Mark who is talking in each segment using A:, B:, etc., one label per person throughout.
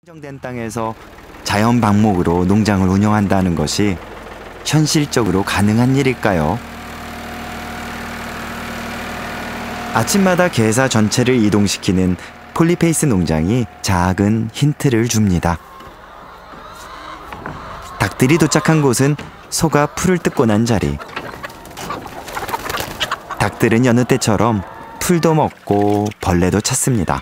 A: 선정된 땅에서 자연 방목으로 농장을 운영한다는 것이 현실적으로 가능한 일일까요? 아침마다 개사 전체를 이동시키는 폴리페이스 농장이 작은 힌트를 줍니다. 닭들이 도착한 곳은 소가 풀을 뜯고 난 자리. 닭들은 여느 때처럼 풀도 먹고 벌레도 찾습니다.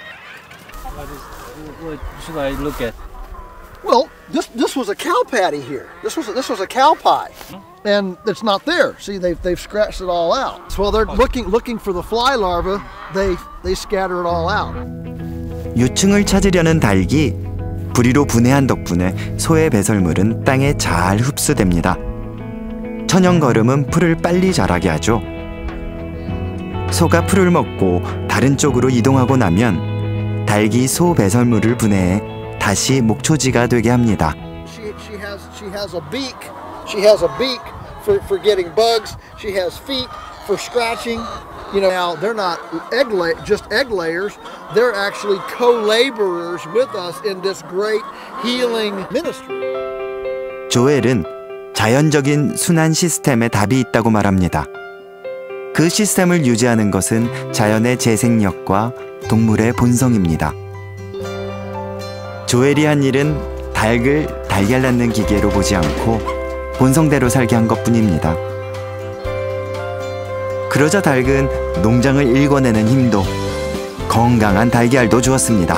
B: What should I look at?
C: Well, this was a cow patty here. This was a cow pie, and it's not there. See, they've scratched it all out. So while they're looking for the fly larvae, they scatter it all out.
A: 유충을 찾으려는 닭이 부리로 분해한 덕분에 소의 배설물은 땅에 잘 흡수됩니다. 천연거름은 풀을 빨리 자라게 하죠. 소가 풀을 먹고 다른 쪽으로 이동하고 나면 닭이 소 배설물을 분해해 다시 목초지가 되게 합니다.
C: She has a beak. She has a beak for getting bugs. She has feet for scratching. You know, now they're not just egg layers. They're actually co-laborers with us in this great healing ministry.
A: 조엘은 자연적인 순환 시스템에 답이 있다고 말합니다. 그 시스템을 유지하는 것은 자연의 재생력과 동물의 본성입니다. 조엘이 한 일은 닭을 달걀 낳는 기계로 보지 않고 본성대로 살게 한 것뿐입니다. 그러자 닭은 농장을 일궈내는 힘도 건강한 달걀도 주었습니다.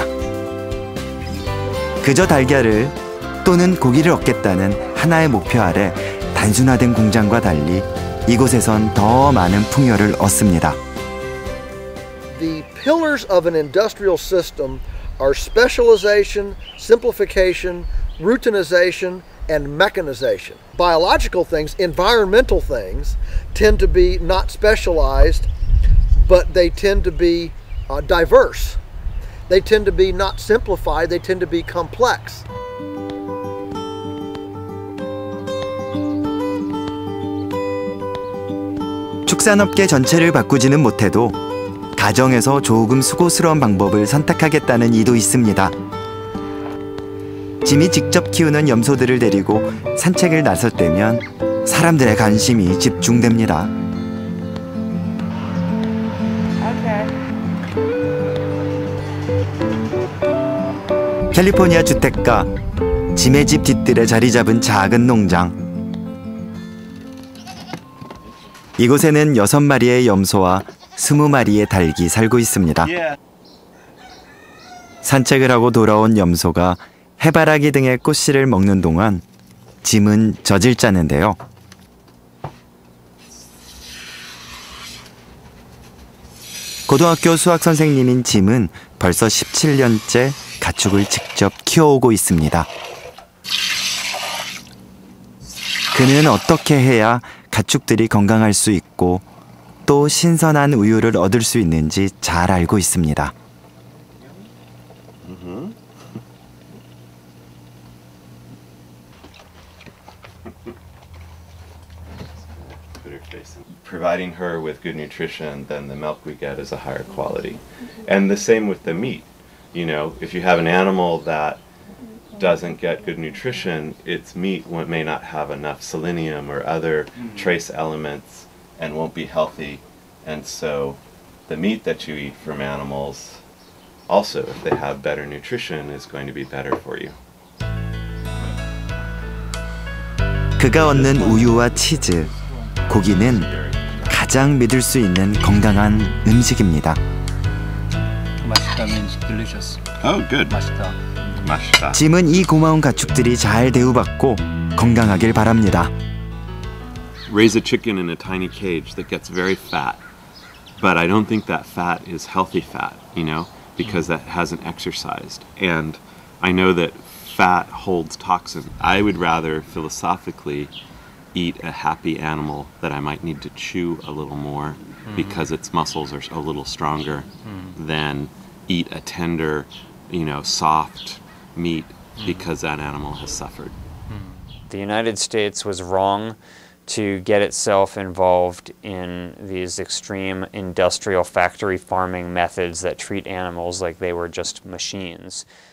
A: 그저 달걀을 또는 고기를 얻겠다는 하나의 목표 아래 단순화된 공장과 달리 이곳에선 더 많은 풍요를 얻습니다.
C: The pillars of an industrial system are specialization, simplification, routinization, and mechanization. Biological things, environmental things, tend to be not specialized, but they tend to be diverse. They tend to be not simplified, they tend to be complex.
A: 축산업계 전체를 바꾸지는 못해도 가정에서 조금 수고스러운 방법을 선택하겠다는 이도 있습니다. 짐이 직접 키우는 염소들을 데리고 산책을 나설 때면 사람들의 관심이 집중됩니다. 캘리포니아 주택가, 짐의 집 뒷뜰에 자리 잡은 작은 농장. 이곳에는 6마리의 염소와 20마리의 닭이 살고 있습니다. 산책을 하고 돌아온 염소가 해바라기 등의 꽃씨를 먹는 동안 짐은 젖을 짜는데요. 고등학교 수학 선생님인 짐은 벌써 17년째 가축을 직접 키워오고 있습니다. 그는 어떻게 해야 가축들이 건강할 수 있고 또 신선한 우유를 얻을 수 있는지 잘 알고 있습니다.
D: Providing her with good nutrition, then the milk we get is a higher quality. And the same with the meat. You know, if you have an animal that doesn't get good nutrition, its meat may not have enough selenium or other trace elements and won't be healthy. And so the meat that you eat from animals also, if they have better nutrition, is going to be better for you.
A: 그가 얻는 우유와 치즈, 고기는 가장 믿을 수 있는 건강한 음식입니다.
B: Mashita means delicious.
D: Oh, good.
B: Mashita.
D: Mashita.
A: 짐은 이 고마운 가축들이 잘 대우받고 건강하길 바랍니다.
D: Raise a chicken in a tiny cage that gets very fat, but I don't think that fat is healthy fat, you know, because that hasn't exercised. And I know that fat holds toxin. I would rather philosophically eat a happy animal that I might need to chew a little more because its muscles are a little stronger than eat a tender, you know, soft meat because that animal has suffered.
E: The United States was wrong to get itself involved in these extreme industrial factory farming methods that treat animals like they were just machines.